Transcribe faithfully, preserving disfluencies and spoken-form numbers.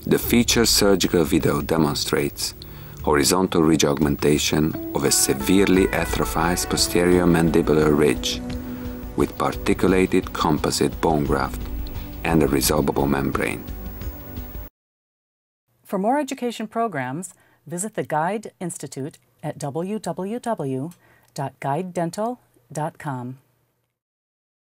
The featured surgical video demonstrates horizontal ridge augmentation of a severely atrophied posterior mandibular ridge with particulated composite bone graft and a resorbable membrane. For more education programs, visit the Guide Institute at w w w dot guide dental dot com.